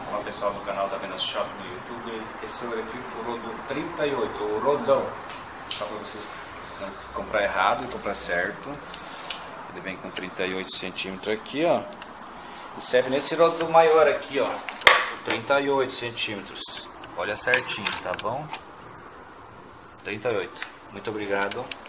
Olá pessoal do canal da Vendas Shop no YouTube. Esse é o refil do rodo 38, o rodão. Só para vocês não comprar errado e comprar certo. Ele vem com 38 centímetros aqui, ó. E serve nesse rodo maior aqui, ó. 38 centímetros. Olha certinho, tá bom? 38. Muito obrigado.